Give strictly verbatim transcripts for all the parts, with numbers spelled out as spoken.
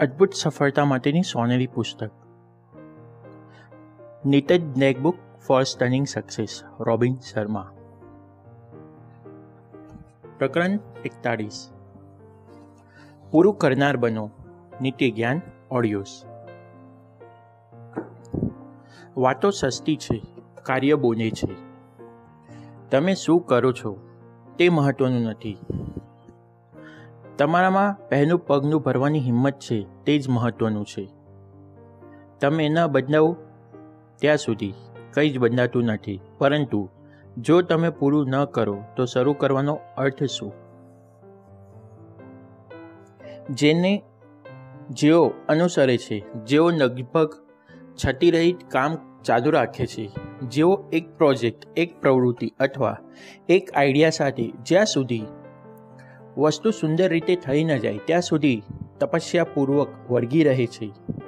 અદ્ભુત સફળતા માટેની સોનેરી પુસ્તક. નીટેડ નેકબુક for stunning success, Robin Sharma. પ્રકરણ એકતાળીસ. પૂરું કરનાર બનો. નીતિ જ્ઞાન ઓડિયોઝ. વાતો સસ્તી છે, કાર્ય બોને છે. તમે શું કરો છો તે મહત્વનું નથી. તમારામાં પહેલું પગનું ભરવાની હિંમત છે તે જ મહત્વનું છે. તમે ન બદલાવો ત્યાં સુધી કંઈ જ બદલાતું નથી, પરંતુ જો તમે પૂરું ન કરો તો શરૂ કરવાનો અર્થ શું? જેને જેઓ અનુસરે છે, જેઓ લગભગ છતીરહિત કામ ચાલુ રાખે છે, જેઓ એક પ્રોજેક્ટ, એક પ્રવૃત્તિ અથવા એક આઈડિયા સાથે જ્યાં સુધી વસ્તુ સુંદર રીતે થઈ ન જાય ત્યાં સુધી તપસ્યાપૂર્વક વળગી રહે છે,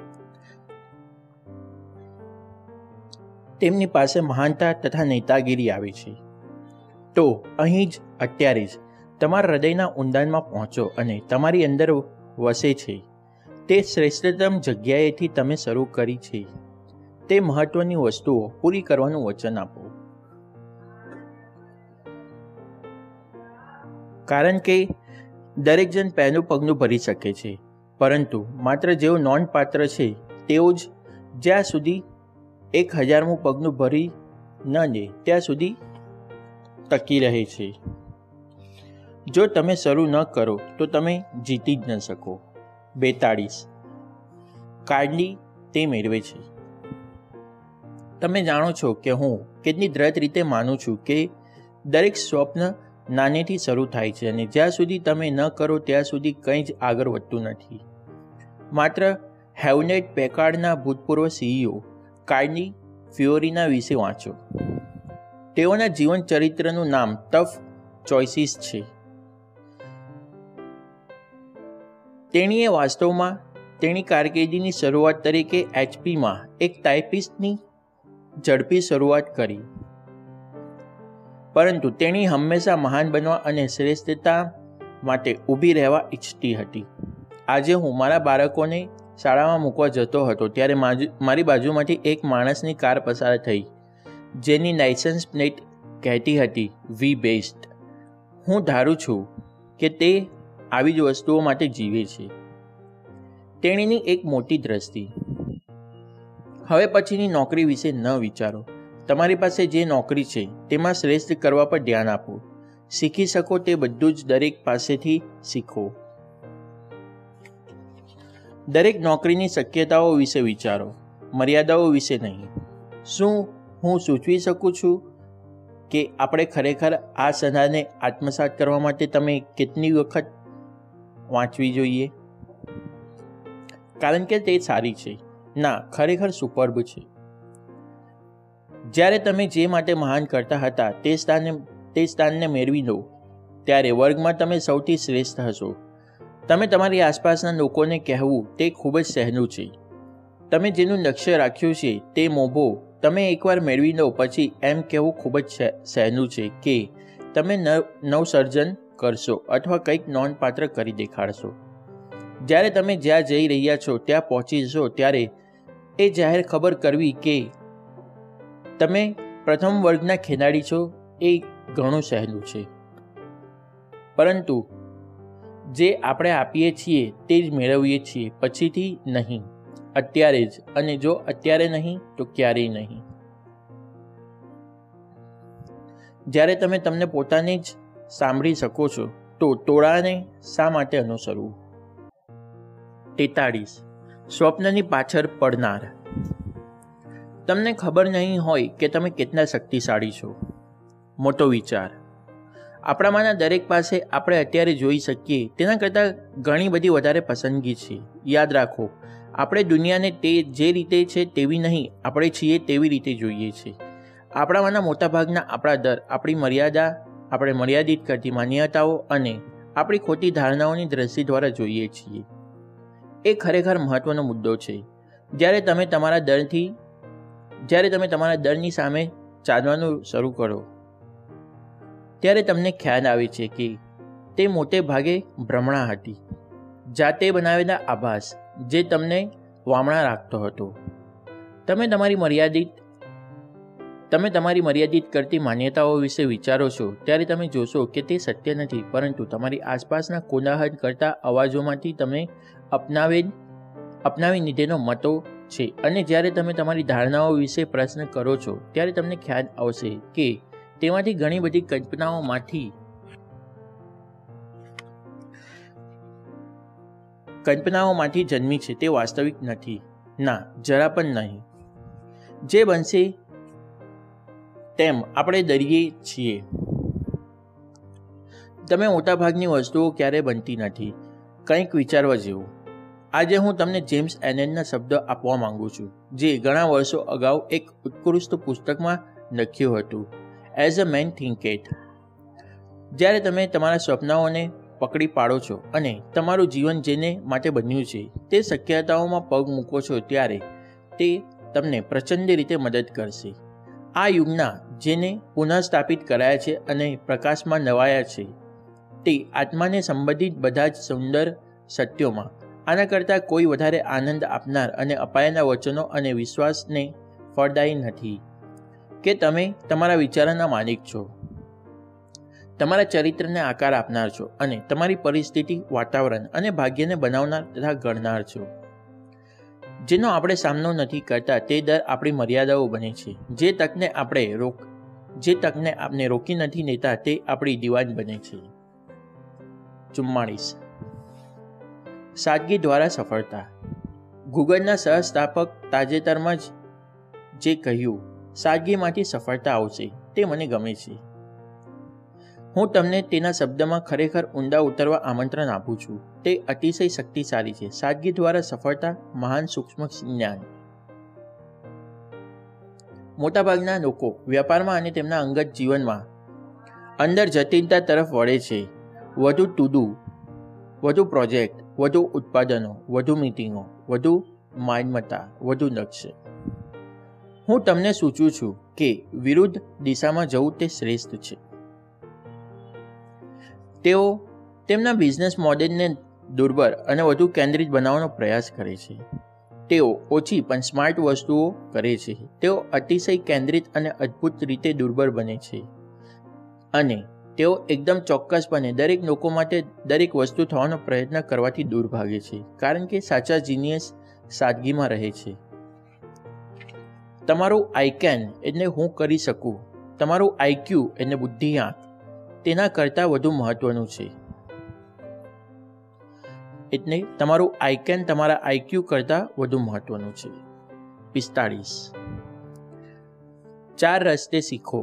તેમની પાસે મહાનતા તથા નેતાગીરી આવે છે. તો અહીં જ અત્યારે જ તમારા હૃદયના ઊંડાણમાં પહોંચો અને તમારી અંદર વસે છે તે શ્રેષ્ઠતમ જગ્યાએથી તમે શરૂ કરી છે તે મહત્વની વસ્તુઓ પૂરી કરવાનું વચન આપો. કારણ કે દરેક જણ પહેલું પગલું ભરી શકે છે, પરંતુ માત્ર જેઓ નોંધપાત્ર છે તેઓ જ જ્યાં સુધી એક હજારમું પગલું ભરી ન લે ત્યાં સુધી ટકી રહે છે. જો તમે શરૂ ન કરો તો તમે જીતી જ ન શકો. બેતાળીસ. કાળજી તે મેળવે છે. તમે જાણો છો કે હું કેટલી દ્રઢ રીતે માનું છું કે દરેક સ્વપ્ન નાનેથી શરૂ થાય છે અને જ્યાં સુધી તમે ન કરો ત્યાં સુધી કંઈ જ આગળ વધતું નથી. માત્ર હેવલેટ પેકાર્ડના ભૂતપૂર્વ સીઈઓ કાર્ની ફિયોરીના વિશે વાંચો. તેઓના જીવન ચરિત્રનું નામ ટફ ચોઇસીસ છે. તેણીએ વાસ્તવમાં તેની કારકિર્દીની શરૂઆત તરીકે એચપીમાં એક ટાઇપિસ્ટની ઝડપી શરૂઆત કરી, પરંતુ તેણી હંમેશા મહાન બનવા અને શ્રેષ્ઠતા માટે ઊભી રહેવા ઈચ્છતી હતી. આજે હું મારા બાળકોને શાળામાં મૂકવા જતો હતો ત્યારે મારી બાજુમાંથી એક માણસની કાર પસાર થઈ જેની લાઇસન્સ પ્લેટ કહેતી હતી વી બેસ્ટ. હું ધારું છું કે તે આવી જ વસ્તુઓ માટે જીવે છે. તેણીની એક મોટી દ્રષ્ટિ. હવે પછીની નોકરી વિશે ન વિચારો. તમારી પાસે જે નોકરી છે તેમાં શ્રેષ્ઠ કરવા પર ધ્યાન આપો. શીખી શકો તે બધું જ દરેક પાસેથી શીખો. દરેક નોકરીની શક્યતાઓ વિશે વિચારો, મર્યાદાઓ વિશે નહીં. શું હું સૂચવી શકું છું કે આપણે ખરેખર આ સલાહને આત્મસાત કરવા માટે તમે કેટલી વખત વાંચવી જોઈએ? કારણ કે તે સારી છે. ના, ખરેખર સુપર્બ છે. જ્યારે તમે જે માટે મહાન કરતા હતા તે સ્થાનને તે સ્થાનને મેળવી લો ત્યારે વર્ગમાં તમે સૌથી શ્રેષ્ઠ હશો. તમે તમારી આસપાસના લોકોને કહેવું તે ખૂબ જ સહેલું છે. તમે જેનું લક્ષ્ય રાખ્યું છે તે મોભો તમે એકવાર મેળવી લો પછી એમ કહેવું ખૂબ જ સહેલું છે કે તમે નવસર્જન કરશો અથવા કંઈક નોંધપાત્ર કરી દેખાડશો. જ્યારે તમે જ્યાં જઈ રહ્યા છો ત્યાં પહોંચી જશો ત્યારે એ જાહેર ખબર કરવી કે તમે પ્રથમ વર્ગના ખેલાડી છો એ ઘણું સહેલું છે. પરંતુ જે આપણે આપીએ છીએ તે જ મેળવીએ છીએ, પછીથી નહીં, અત્યારે જ. અને જો અત્યારે નહીં તો ક્યારેય નહીં. જ્યારે તમે તમને પોતાને જ સાંભળી શકો છો તો ટોળાને શા માટે અનુસરવું? તેતાળીસ. સ્વપ્નની પાછળ પડનાર. તમને ખબર નહીં હોય કે તમે કેટલા શક્તિશાળી છો. મોટો વિચાર. આપણામાંના દરેક પાસે આપણે અત્યારે જોઈ શકીએ તેના કરતાં ઘણી બધી વધારે પસંદગી છે. યાદ રાખો, આપણે દુનિયાને તે જે રીતે છે તેવી નહીં, આપણે છીએ તેવી રીતે જોઈએ છીએ. આપણામાંના મોટાભાગના આપણા ડર, આપણી મર્યાદા, આપણે મર્યાદિત કરતી માન્યતાઓ અને આપણી ખોટી ધારણાઓની દ્રષ્ટિ દ્વારા જોઈએ છીએ. એ ખરેખર મહત્વનો મુદ્દો છે. જ્યારે તમે તમારા ડરથી જ્યારે તમે તમારા ડરની સામે ચાલવાનું શરૂ કરો ત્યારે તમને ખ્યાલ આવે છે કે તે મોટે ભાગે ભ્રમણા હતી. જાતે બનાવેલા આભાસ, જે તમને વામણા રાખતો હતો. તમે તમારી મર્યાદિત તમે તમારી મર્યાદિત કરતી માન્યતાઓ વિશે વિચારો છો ત્યારે તમે જોશો કે તે સત્ય નથી, પરંતુ તમારી આસપાસના કોલાહલ કરતા અવાજોમાંથી તમે અપનાવેલ અપનાવી લીધેલો મતો છે. અને જ્યારે તમે તમારી ધારણાઓ વિશે પ્રશ્ન કરો છો ત્યારે તમને ખ્યાલ આવશે કે તેમાંથી ઘણી બધી કલ્પનાઓમાંથી કલ્પનાઓમાંથી જન્મી છે, તે વાસ્તવિક નથી. ના, જરા પણ નહીં. જે બનશે તેમ આપણે ડરીએ છીએ. તમે મોટાભાગની વસ્તુઓ ક્યારેય બનતી નથી. કંઈક વિચારવા જેવું. આજે હું તમને જેમ્સ એલેનના શબ્દો આપવા માંગુ છું, જે ઘણા વર્ષો અગાઉ એક ઉત્કૃષ્ટ પુસ્તકમાં લખ્યું હતું, એઝ અ મેન થિંકેટ. જ્યારે તમે તમારા સપનાઓને પકડી પાડો છો અને તમારું જીવન જેને માટે બન્યું છે તે શક્યતાઓમાં પગ મૂકો છો, ત્યારે તે તમને પ્રચંડ રીતે મદદ કરશે. આ યુગના જેને પુનઃસ્થાપિત કરાયા છે અને પ્રકાશમાં નવાયા છે, તે આત્માને સંબંધિત બધા જ સુંદર સત્યોમાં આના કરતાં કોઈ વધારે આનંદ આપનાર અને અપાયેલા વચનો અને વિશ્વાસને ફળદાયી નથી કે તમે તમારા વિચારોના માલિક છો, તમારા ચરિત્રને આકાર આપનાર છો અને તમારી પરિસ્થિતિ, વાતાવરણ અને ભાગ્યને બનાવનાર તથા ઘડનાર છો. જેનો આપણે સામનો નથી કરતા તે દર આપણી મર્યાદાઓ બને છે. જે તકને આપણે રોક જે તકને આપણે રોકી નથી લેતા તે આપણી દિવાલ બને છે. ચુમ્માળીસ. સાદગી દ્વારા સફળતા. ગૂગલના સહસ્થાપક તાજેતરમાં જ જે કહ્યું, સાદગીમાંથી સફળતા આવશે, તે મને ગમે છે. હું તમને તેના શબ્દમાં ખરેખર ઊંડા ઉતરવા આમંત્રણ આપું છું. તે અતિશય શક્તિશાળી છે. સાદગી દ્વારા સફળતા, મહાન સૂક્ષ્મ જ્ઞાન. મોટાભાગના લોકો વ્યાપારમાં અને તેમના અંગત જીવનમાં અંદર જટિલતા તરફ વળે છે. વધુ ટુ ડુ, વધુ પ્રોજેક્ટ, વધુ ઉત્પાદનો, વધુ મીટિંગો, વધુ માલમત્તા, વધુ લક્ષ્ય. હું તમને સૂચવું છું કે વિરુદ્ધ દિશામાં જવું તે શ્રેષ્ઠ છે. તેઓ તેમના બિઝનેસ મોડેલને દુર્બળ અને વધુ કેન્દ્રિત બનાવવાનો પ્રયાસ કરે છે. તેઓ ઓછી પણ સ્માર્ટ વસ્તુઓ કરે છે. તેઓ અતિશય કેન્દ્રિત અને અદ્ભુત રીતે દુર્બળ બને છે. અને તેઓ એકદમ ચોક્કસપણે દરેક લોકો માટે દરેક વસ્તુ થવાનો પ્રયત્ન કરવાથી દૂર ભાગે છે, કારણ કે સાચા જીનિયસ સાદગીમાં રહે છે. તમારું આઈ કેન એટલે હું કરી શકું, તમારું આઈક્યુ એટલે બુદ્ધિઆંક તેના કરતાં વધુ મહત્વનું છે. એટલે તમારું આઈ કેન તમારા આઈક્યુ કરતાં વધુ મહત્વનું છે. પિસ્તાળીસ. ચાર રસ્તે શીખો.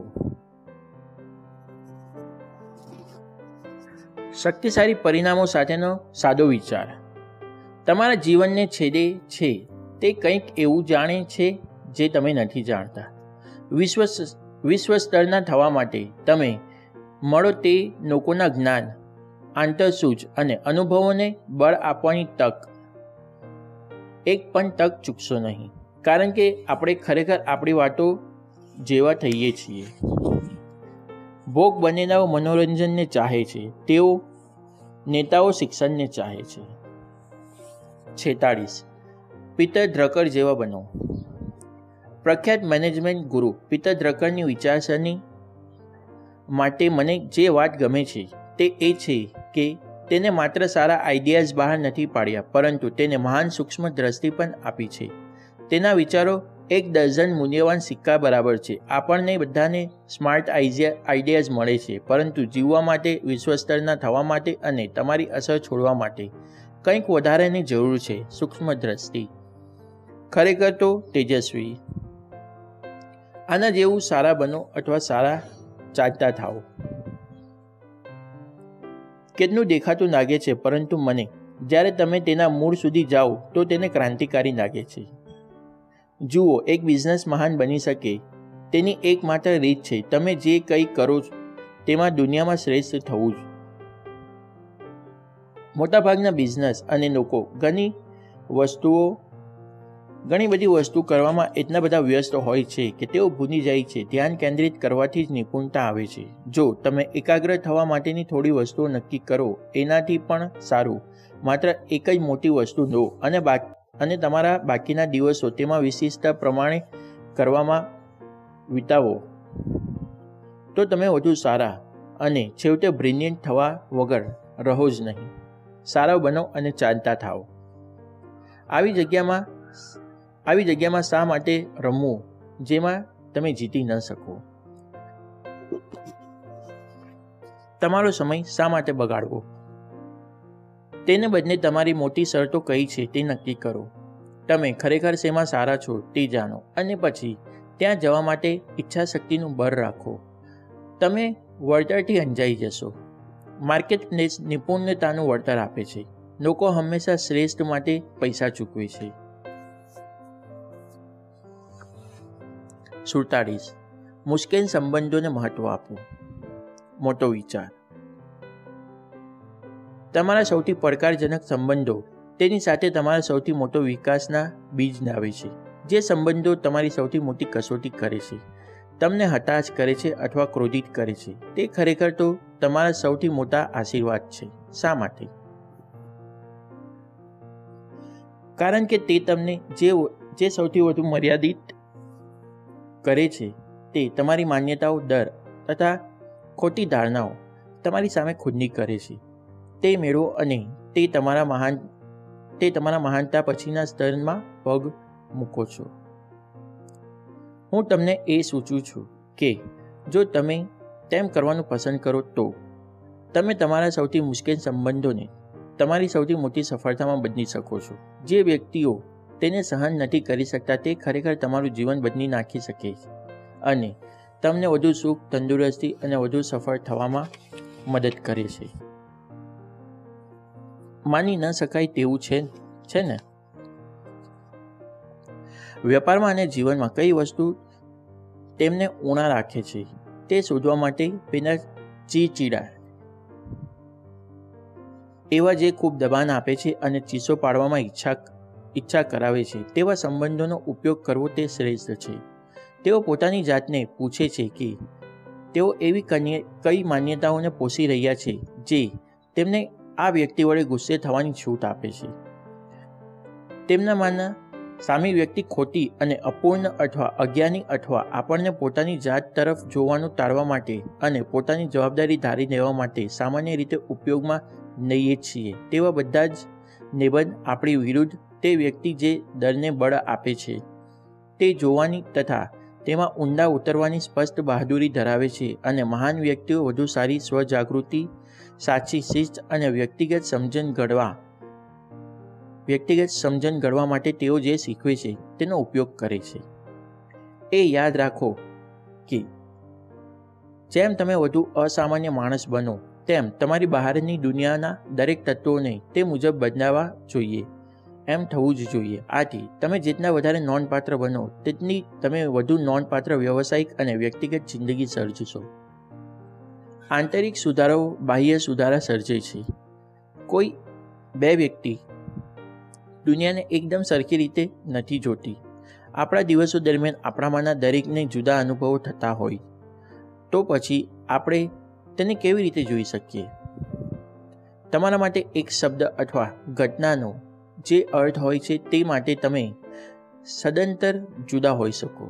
શક્તિશાળી પરિણામો સાથેનો સાદો વિચાર. તમારા જીવનને છેદે છે તે કંઈક એવું જાણે છે જે તમે નથી જાણતા. વિશ્વ વિશ્વ સ્તરના થવા માટે તમે મળો તે લોકોના જ્ઞાન, આંતરસૂઝ અને અનુભવોને બળ આપવાની તક. એક પણ તક ચૂકશો નહીં, કારણ કે આપણે ખરેખર આપણી વાતો જેવા થઈએ છીએ. ભોગ બનેલાઓ મનોરંજનને ચાહે છે, તેઓ નેતાઓ શિક્ષણને ચાહે છે. છેતાળીસ. પીટર દ્રકર જેવા બનો. પ્રખ્યાત મેનેજમેન્ટ ગુરુ પીટર દ્રકરની વિચારસરણી માટે મને જે વાત ગમે છે તે એ છે કે તેને માત્ર સારા આઈડિયાઝ બહાર નથી પાડ્યા, પરંતુ તેને મહાન સૂક્ષ્મ દ્રષ્ટિ પણ આપી છે. તેના વિચારો એક ડઝન મૂલ્યવાન સિક્કા બરાબર છે. આપણને બધાને સ્માર્ટ આઈડિયાઝ મળે છે, પરંતુ જીવવા માટે, વિશ્વસ્તરના થવા માટે અને તમારી અસર છોડવા માટે કંઈક વધારેની જરૂર છે. સૂક્ષ્મ દ્રષ્ટિ. ખરેખર તો તેજસ્વી. આના જેવું સારા બનો અથવા સારા ચાલતા થાઓ. કેટલું દેખાતું લાગે છે, પરંતુ મને જ્યારે તમે તેના મૂળ સુધી જાઓ તો તેને ક્રાંતિકારી લાગે છે. જુઓ, એક બિઝનેસ મહાન બની શકે તેની એકમાત્ર રીત છે તમે જે કંઈ કરો તેમાં દુનિયામાં શ્રેષ્ઠ થવું જ. મોટાભાગના બિઝનેસ અને લોકો ઘણી વસ્તુઓ ઘણી બધી વસ્તુ કરવામાં એટલા બધા વ્યસ્ત હોય છે કે તેઓ ભૂલી જાય છે. ધ્યાન કેન્દ્રિત કરવાથી જ નિપુણતા આવે છે. જો તમે એકાગ્ર થવા માટેની થોડી વસ્તુઓ નક્કી કરો, એનાથી પણ સારું માત્ર એક જ મોટી વસ્તુ લો અને બાકી અને તમારા બાકીના દિવસો તેમાં વિશિષ્ટતા પ્રમાણે કરવામાં વિતાવો, તો તમે વધુ સારા અને છેવટે બ્રિલિયન્ટ થવા વગર રહો જ નહીં. સારા બનો અને ચાલતા થાઓ. આવી જગ્યામાં આવી જગ્યામાં શા માટે રમવું જેમાં તમે જીતી ન શકો? તમારો સમય શા માટે બગાડવો? તેને બદલે તમારી મોટી શરતો કઈ છે તે નક્કી કરો. તમે ખરેખર શેમાં સારા છો તે જાણો અને પછી ત્યાં જવા માટે ઈચ્છાશક્તિનું બળ રાખો. તમે વળતરથી અંજાઈ જશો. માર્કેટ પ્લેસ નિપુણતાનું વળતર આપે છે. લોકો હંમેશા શ્રેષ્ઠ માટે પૈસા ચૂકવે છે. સુડતાલીસ. મુશ્કેલ સંબંધોને મહત્વ આપવું. મોટો વિચાર. તમારા સૌથી પડકારજનક સંબંધો તેની સાથે તમારા સૌથી મોટો વિકાસના બીજ લાવે છે. જે સંબંધો તમારી સૌથી મોટી કસોટી કરે છે, તમને હતાશ કરે છે અથવા ક્રોધિત કરે છે, તે ખરેખર તો તમારા સૌથી મોટા આશીર્વાદ છે. શા માટે? કારણ કે તે તમને જે જે સૌથી વધુ મર્યાદિત કરે છે તે તમારી માન્યતાઓ, ડર તથા ખોટી ધારણાઓ તમારી સામે ખુદની કરે છે. તે મેળવો અને તે તમારા મહાન તે તમારા મહાનતા પછીના સ્તરમાં પગ મૂકો છો. હું તમને એ સૂચું છું કે જો તમે તેમ કરવાનું પસંદ કરો તો તમે તમારા સૌથી મુશ્કેલ સંબંધોને તમારી સૌથી મોટી સફળતામાં બદલી શકો છો. જે વ્યક્તિઓ તેને સહન નથી કરી શકતા તે ખરેખર તમારું જીવન બદલી નાખી શકે છે અને તમને વધુ સુખ, તંદુરસ્તી અને વધુ સફળ થવામાં મદદ કરે છે. માની ન શકાય તેવું છે છે ને? વેપારમાં અને જીવનમાં કઈ વસ્તુ તેમને ઊણા રાખે છે તે શોધવા માટે પેલા ચીચીડા એવા જે ખૂબ દબાણ આપે છે અને ચીસો પાડવામાં ઈચ્છા ઈચ્છા કરાવે છે તેવા સંબંધોનો ઉપયોગ કરવો તે શ્રેષ્ઠ છે. તેઓ પોતાની જાતને પૂછે છે કે તેઓ એવી કઈ માન્યતાઓને પોષી રહ્યા છે જે તેમને આ વ્યક્તિ વડે ગુસ્સે થવાની છૂટ આપે છે. તેમનામાંના સામી વ્યક્તિ ખોટી અને અપૂર્ણ અથવા અજ્ઞાની અથવા આપણને પોતાની જાત તરફ જોવાનું ટાળવા માટે અને પોતાની જવાબદારી ધારી લેવા માટે સામાન્ય રીતે ઉપયોગમાં લઈએ છીએ તેવા બધા જ નિબંધ આપણી વિરુદ્ધ તે વ્યક્તિ જે ડરને બળ આપે છે તે જોવાની તથા તેમાં ઊંડા ઉતરવાની સ્પષ્ટ બહાદુરી ધરાવે છે. અને મહાન વ્યક્તિઓ વધુ સારી સ્વજાગૃતિ, સાચી શિસ્ત અને વ્યક્તિગત સમજણ ઘડવા વ્યક્તિગત સમજણ ઘડવા માટે તેઓ જે શીખવે છે તેનો ઉપયોગ કરે છે. એ યાદ રાખો કે જેમ તમે વધુ અસામાન્ય માણસ બનો તેમ તમારી બહારની દુનિયાના દરેક તત્વોને તે મુજબ બદલાવા જોઈએ. એમ થવું જ જોઈએ. આથી તમે જેટલા વધારે નોંધપાત્ર બનો તેટલી તમે વધુ નોંધપાત્ર વ્યવસાયિક અને વ્યક્તિગત જિંદગી સર્જશો. આંતરિક સુધારાઓ બાહ્ય સુધારા સર્જે છે. કોઈ બે વ્યક્તિ દુનિયાને એકદમ સરખી રીતે નથી જોતી. આપણા દિવસો દરમિયાન આપણામાંના દરેકને જુદા અનુભવો થતા હોય તો પછી આપણે તેને કેવી રીતે જોઈ શકીએ? તમારા માટે એક શબ્દ અથવા ઘટનાનો જે અર્થ હોય છે તે માટે તમે સદંતર જુદા હોઈ શકો.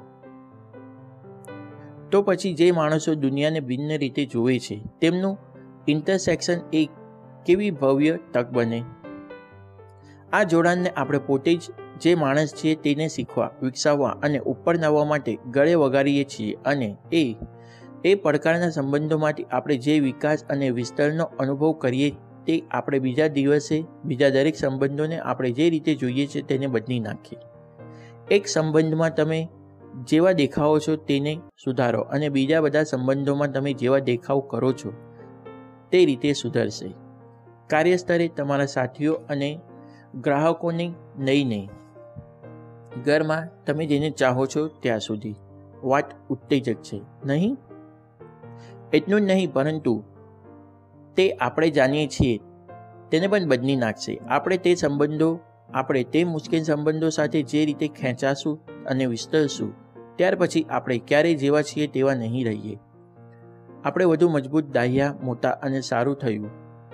તો પછી જે માણસો દુનિયાને ભિન્ન રીતે જુએ છે તેમનું ઇન્ટરસેક્શન એક કેવી ભવ્ય તક બને. આ જોડાણને આપણે પોતે જ જે માણસ છીએ તેને શીખવા, વિકસાવવા અને ઉપર લાવવા માટે ગળે વગાડીએ છીએ અને એ એ પડકારના સંબંધોમાંથી આપણે જે વિકાસ અને વિસ્તરણનો અનુભવ કરીએ તે આપણે બીજા દિવસે બીજા દરેક સંબંધોને આપણે જે રીતે જોઈએ છે તેને બદલી નાખીએ. એક સંબંધમાં તમે જેવા દેખાવો છો તેને સુધારો અને બીજા બધા સંબંધોમાં તમે જેવા દેખાવ કરો છો તે રીતે સુધરશે. કાર્યસ્થળે તમારા સાથીઓ અને ગ્રાહકોને લઈને ઘરમાં તમે જેને ચાહો છો ત્યાં સુધી વાત ઉત્તેજક છે નહીં? એટલું જ નહીં પરંતુ તે આપણે જાણીએ છીએ તેને પણ બદલી નાખશે. આપણે તે સંબંધો આપણે તે મુશ્કેલ સંબંધો સાથે જે રીતે ખેંચાશું અને વિસ્તરશું, ત્યાર પછી આપણે ક્યારેય જેવા છીએ તેવા નહીં રહીએ. આપણે વધુ મજબૂત, દાહ્યા, મોટા અને સારું થયું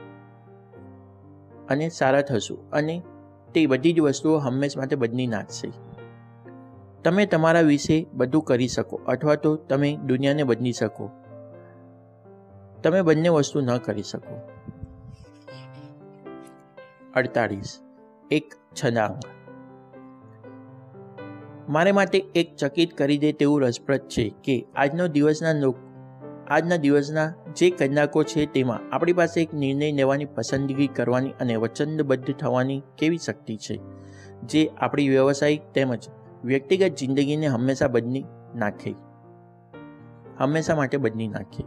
અને સારા થશું, અને તે બધી જ વસ્તુઓ હંમેશ માટે બદલી નાખશે. તમે તમારા વિશે બધું કરી શકો અથવા તો તમે દુનિયાને બદલી શકો. તમે બંને વસ્તુ ન કરી શકો. અડતાલીસ. એક છલાંગ. મારે માટે એક ચકિત કરી દે તેવું રસપ્રદ છે કે આજનો દિવસના લોકો આજના દિવસના જે કલાકો છે તેમાં આપણી પાસે એક નિર્ણય લેવાની, પસંદગી કરવાની અને વચનબદ્ધ થવાની કેવી શક્તિ છે, જે આપણી વ્યવસાયિક તેમજ વ્યક્તિગત જિંદગીને હંમેશા બદલી નાખે હંમેશા માટે બદલી નાખે.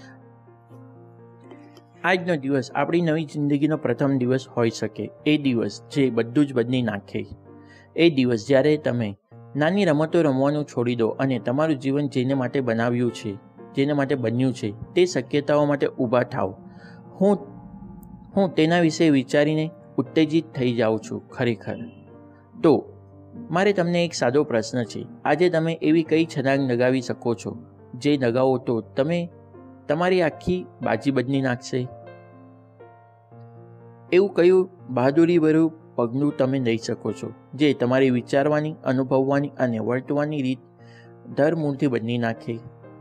આજનો દિવસ આપણી નવી જિંદગીનો પ્રથમ દિવસ હોઈ શકે. એ દિવસ જે બધું જ બદલી નાખે. એ દિવસ જ્યારે તમે નાની રમતો રમવાનું છોડી દો અને તમારું જીવન જેને માટે બનાવ્યું છે, જેને માટે બન્યું છે, તે શક્યતાઓ માટે ઊભા થાવ. હું હું તેના વિશે વિચારીને ઉત્તેજિત થઈ જાઉં છું. ખરેખર તો મારે તમને એક સાદો પ્રશ્ન છે. આજે તમે એવી કઈ છલાંગ લગાવી શકો છો જે લગાવો તો તમે તમારી આખી બાજી બદલી નાખશે? એવું કયું બહાદુરીભર્યું પગલું તમે લઈ શકો છો જે તમારી વિચારવાની, અનુભવવાની અને વર્તવાની રીત ધરમૂળથી બદલી નાખે?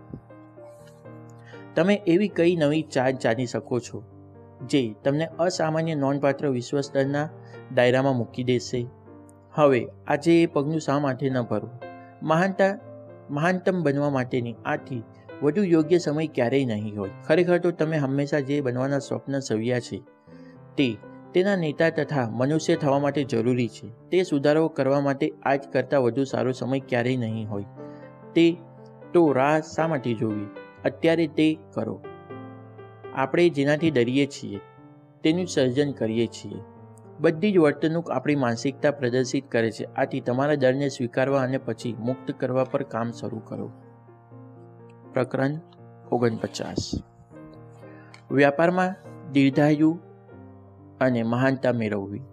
તમે એવી કઈ નવી ચાલ ચાલી શકો છો જે તમને અસામાન્ય, નોંધપાત્ર વિશ્વ સ્તરના દાયરામાં મૂકી દેશે? હવે આજે એ પગલું શા માટે ન ભરવું? મહાનતા મહાનતમ બનવા માટેની આથી વધુ યોગ્ય સમય ક્યારેય નહીં હોય. ખરેખર તો તમે હંમેશા જે બનવાના સ્વપ્ન સેવ્યા છે તે તેના નેતા તથા મનુષ્ય થવા માટે જરૂરી છે. તે સુધારો કરવા માટે આજ કરતાં વધુ સારો સમય ક્યારેય નહીં હોય. તે તો રાહ શા માટે જોવી? અત્યારે તે કરો. આપણે જેનાથી ડરીએ છીએ તેનું સર્જન કરીએ છીએ. બધી જ વર્તણૂક આપણી માનસિકતા પ્રદર્શિત કરે છે. આથી તમારા ડરને સ્વીકારવા અને પછી મુક્ત કરવા પર કામ શરૂ કરો. પ્રકરણ ઓગણપચાસ. વ્યાપારમાં દીર્ઘાયુ અને મહાનતા મેળવવી.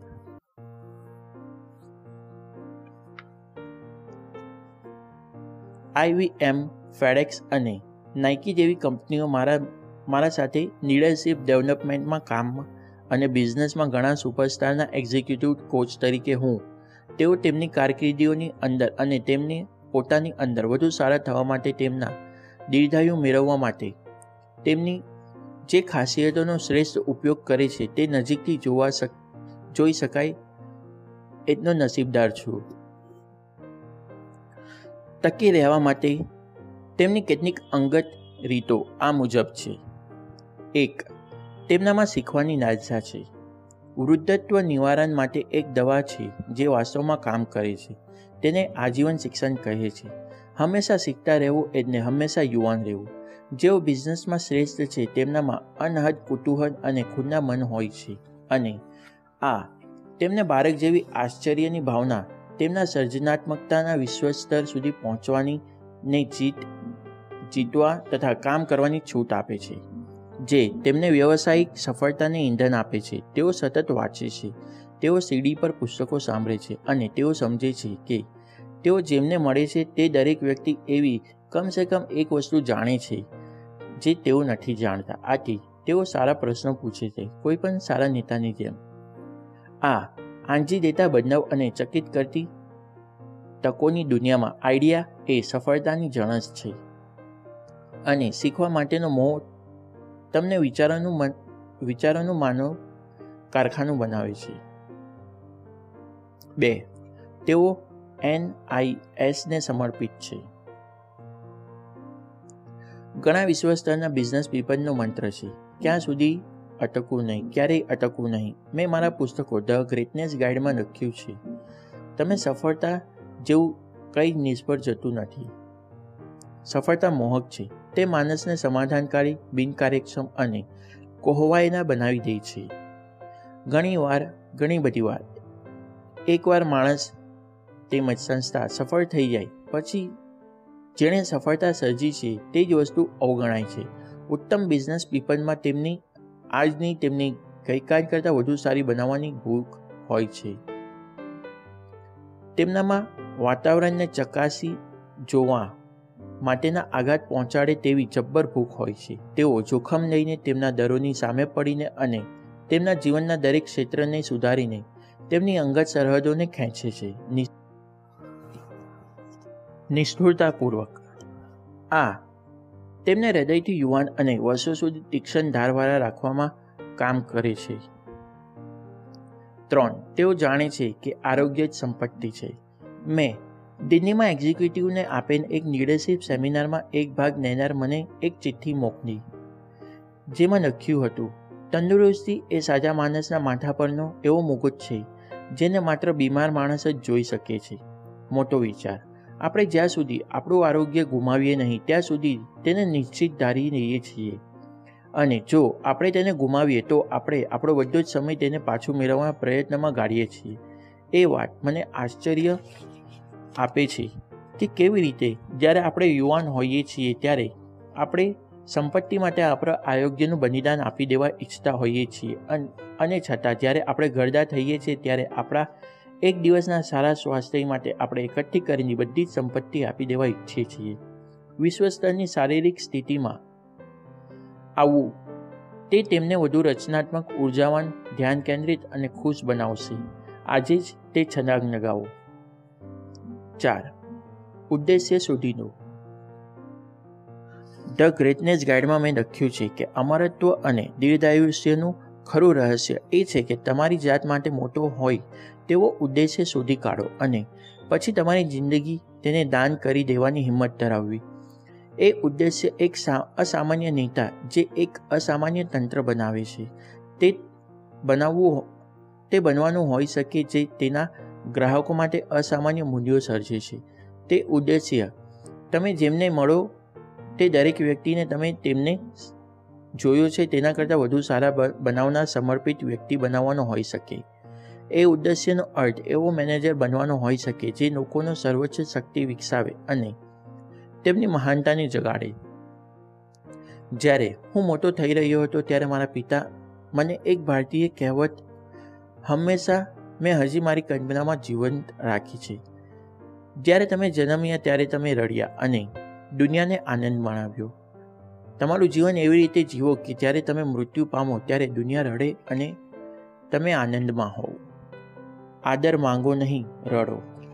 આઈવીએમ, ફેડેક્સ અને નાઇકી જેવી કંપનીઓ મારા મારા સાથે લીડરશિપ ડેવલપમેન્ટમાં કામ અને બિઝનેસમાં ઘણા સુપરસ્ટારના એક્ઝિક્યુટિવ કોચ તરીકે હું તેઓ તેમની કારકિર્દીઓની અંદર અને તેમની પોતાની અંદર વધુ સારા થવા માટે, તેમના દીર્ઘાયુ મેળવવા માટે તેમની જે ખાસિયતોનો શ્રેષ્ઠ ઉપયોગ કરે છે તે નજીકથી જોવા શક જોઈ શકાય એટલો નસીબદાર છું. ટકી રહેવા માટે તેમની કેટલીક અંગત રીતો આ મુજબ છે. એક. તેમનામાં શીખવાની લાલસા છે. વૃદ્ધત્વ નિવારણ માટે એક દવા છે જે વાસ્તવમાં કામ કરે છે. તેને આજીવન શિક્ષણ કહે છે. હંમેશા શીખતા રહેવું એટલે હંમેશા યુવાન રહેવું. જેઓ બિઝનેસમાં શ્રેષ્ઠ છે તેમનામાં અનહદ કુતૂહલ અને ખુલ્લા મન હોય છે, અને આ તેમને બાળક જેવી આશ્ચર્યની ભાવના, તેમના સર્જનાત્મકતાના વિશ્વ સ્તર સુધી પહોંચવાની ને જીત જીતવા તથા કામ કરવાની છૂટ આપે છે, જે તેમને વ્યવસાયિક સફળતાને ઇંધન આપે છે. તેઓ સતત વાંચે છે, તેઓ સીડી પર પુસ્તકો સાંભળે છે અને તેઓ સમજે છે કે તેઓ જેમને મળે છે તે દરેક વ્યક્તિ એવી કમસે કમ એક વસ્તુ જાણે છે જે તેઓ નથી જાણતા. આથી તેઓ સારા પ્રશ્નો પૂછે છે, કોઈ પણ સારા નેતાની જેમ. આ આંજી દેતા બદલાવ અને ચકિત કરતી તકોની દુનિયામાં આઈડિયા એ સફળતાની જણસ છે, અને શીખવા માટેનો મોહ તમને વિચારોનું મન વિચારોનું માનવ કારખાનું બનાવે છે. બે. તેઓ એનઆઈએસને સમર્પિત છે. ઘણા વિશ્વ સ્તરના બિઝનેસ પીપલનો મંત્ર છે, ક્યાં સુધી અટકવું નહીં, ક્યારેય અટકવું નહીં. મેં મારા પુસ્તકો ધ ગ્રેટનેસ ગાઈડમાં લખ્યું છે, તમે સફળતા જેવું કંઈ નિષ્ફળ જતું નથી. સફળતા મોહક છે. તે માણસને સમાધાનકારી, બિનકાર્યક્ષમ અને કોહવાયેલા બનાવી દે છે. ઘણી વાર ઘણી બધી વાર એકવાર માણસ તેમજ સંસ્થા સફળ થઈ જાય પછી જેણે સફળતા સર્જી છે તે જ વસ્તુ અવગણાય છે. ઉત્તમ બિઝનેસ પીપલમાં તેમની આજની તેમની ગઈકાલ કરતાં વધુ સારી બનાવવાની ભૂખ હોય છે. તેમનામાં વાતાવરણને ચકાસી જોવા માટેના આઘાત પહોંચાડે તેવી જબ્બર ભૂખ હોય છે. તેઓ જોખમ લઈને તેમના દરોની સામે પડીને અને તેમના જીવનના દરેક ક્ષેત્રને સુધારીને તેમની અંગત સરહદોને ખેંચે છે. નિષ્ઠુરતાપૂર્વક આ તેમને હૃદયથી યુવાન અને વર્ષો સુધી તીક્ષ્ણ ધારવાળા રાખવામાં કામ કરે છે. ત્રણ તેઓ જાણે છે કે આરોગ્ય જ સંપત્તિ છે. મેં દિલ્હીમાં એક્ઝિક્યુટિવને આપેલ એક લીડરશિપ સેમિનારમાં એક ભાગ લેનાર મને એક ચિઠ્ઠી મોકલી, જેમાં લખ્યું હતું, તંદુરસ્તી એ સાજા માણસના માથા પરનો એવો મુગટ છે જેને માત્ર બીમાર માણસ જ જોઈ શકે છે. મોટો વિચાર. આપણે જ્યાં સુધી આપણું આરોગ્ય ગુમાવીએ નહીં ત્યાં સુધી તેને નિશ્ચિત ધારી રહીએ છીએ, અને જો આપણે તેને ગુમાવીએ તો આપણે આપણો બધો જ સમય તેને પાછું મેળવવાના પ્રયત્નમાં ગાળીએ છીએ. એ વાત મને આશ્ચર્ય આપે છે કે કેવી રીતે જ્યારે આપણે યુવાન હોઈએ છીએ ત્યારે આપણે સંપત્તિ માટે આપણા આરોગ્યનું બલિદાન આપી દેવા ઈચ્છતા હોઈએ છીએ, અને છતાં જ્યારે આપણે ઘરડા થઈએ છીએ ત્યારે આપણા એક દિવસના સારા સ્વાસ્થ્ય માટે આપણે એકઠી કરેલી બધી જ સંપત્તિ આપી દેવા ઈચ્છીએ છીએ. વિશ્વ સ્તરની શારીરિક સ્થિતિમાં આવવું તે તેમને વધુ રચનાત્મક, ઉર્જાવાન, ધ્યાન કેન્દ્રિત અને ખુશ બનાવશે. આજે જ તે છલાંગ લગાવો. ચાર ઉદ્દેશ્ય શોધી દો. ધ ગ્રેટનેસ ગાઈડમાં મેં લખ્યું છે કે અમરત્વ અને દીર્ઘાયુષ્યનું ખરું રહસ્ય એ છે કે તમારી જાત માટે મોટો હોય તેવો ઉદ્દેશ્ય શોધી કાઢો અને પછી તમારી જિંદગી તેને દાન કરી દેવાની હિંમત ધરાવવી. એ ઉદ્દેશ્ય એક અસામાન્ય નેતા જે એક અસામાન્ય તંત્ર બનાવે છે તે બનાવવું તે બનવાનું હોઈ શકે જે તેના ગ્રાહકો માટે અસામાન્ય મૂલ્યો સર્જે છે. તે ઉદ્દેશ્ય તમે જેમને મળો તે દરેક વ્યક્તિને તમે તેમને જોયો છે તેના કરતાં વધુ સારા બનાવનાર સમર્પિત વ્યક્તિ બનાવવાનો હોઈ શકે. એ ઉદ્દેશ્યનો અર્થ એવો મેનેજર બનવાનો હોઈ શકે જે લોકોનો સર્વોચ્ચ શક્તિ વિકસાવે અને તેમની મહાનતાને જગાડે. જ્યારે હું મોટો થઈ રહ્યો હતો ત્યારે મારા પિતા મને એક ભારતીય કહેવત હંમેશા મેં હજી મારી કલ્પનામાં જીવંત રાખી છે. જ્યારે તમે જન્મ્યા ત્યારે તમે રડ્યા અને દુનિયાને આનંદ માણાવ્યો. તમારું જીવન એવી રીતે જીવો કે જ્યારે તમે મૃત્યુ પામો ત્યારે દુનિયા રડે અને તમે આનંદમાં હોવ. આદર માંગો નહીં, રડો.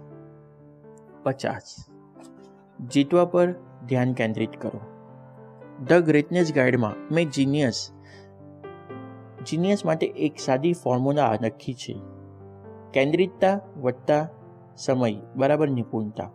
પચાસ જીતવા પર ધ્યાન કેન્દ્રિત કરો. ધ ગ્રેટનેસ ગાઈડમાં મેં જીનિયસ જીનિયસ માટે એક સાદી ફોર્મ્યુલા લખી છે. કેન્દ્રિતતા વત્તા સમય બરાબર નિપુણતા.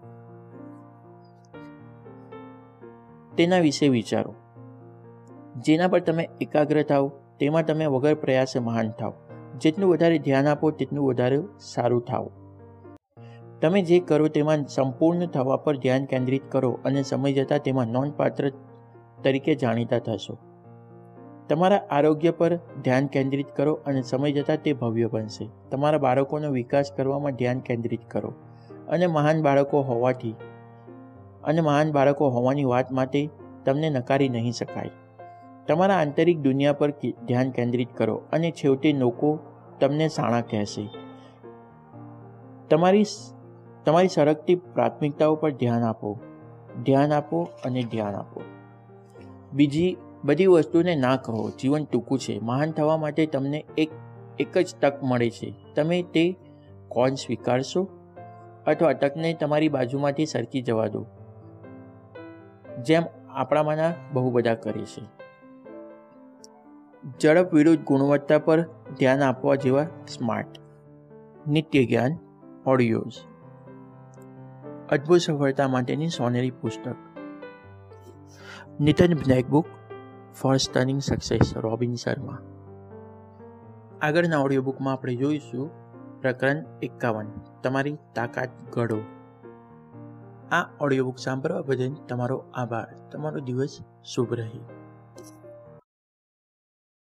તેના વિશે વિચારો. જેના પર તમે એકાગ્ર થાઓ તેમાં તમે વગર પ્રયાસે મહાન થાઓ. જેટલું વધારે ધ્યાન આપો તેટલું વધારે સારું થાઓ. તમે જે કરો તેમાં સંપૂર્ણ થવા પર ધ્યાન કેન્દ્રિત કરો અને સમય જતાં તેમાં નોંધપાત્ર તરીકે જાણીતા થશો. તમારા આરોગ્ય પર ધ્યાન કેન્દ્રિત કરો અને સમય જતાં તે ભવ્ય બનશે. તમારા બાળકોનો વિકાસ કરવામાં ધ્યાન કેન્દ્રિત કરો અને મહાન બાળકો હોવાથી અને મહાન બાળકો હોવાની વાત માટે તમને નકારી નહીં શકાય. તમારા આંતરિક દુનિયા પર ધ્યાન કેન્દ્રિત કરો અને છેવટે લોકો તમને શાણા કહેશે. તમારી તમારી સળગતી પ્રાથમિકતાઓ પર ધ્યાન આપો, ધ્યાન આપો અને ધ્યાન આપો. બીજી બધી વસ્તુને ના કહો. જીવન ટૂંકું છે. મહાન થવા માટે તમને એક એક જ તક મળે છે. તમે તે કોણ સ્વીકારશો અથવા તકને તમારી બાજુમાંથી સરકી જવા દો, જેમ આપણામાંના બહુ બધા કરે છે. ઝડપ વિરુદ્ધ ગુણવત્તા પર ધ્યાન આપવા જેવા સ્માર્ટ નિત્ય જ્ઞાન ઓડિયોઝ. અદ્ભુત સફળતા માટેની સોનેરી પુસ્તક. નિતન black book for stunning success, Robin Sharma. આગળના ઓડિયો બુકમાં આપણે જોઈશું પ્રકરણ એકાવન, તમારી તાકાત ઘડો. આ ઓડિયો બુક સાંભળવા બદલ તમારો આભાર. તમારો દિવસ શુભ રહે.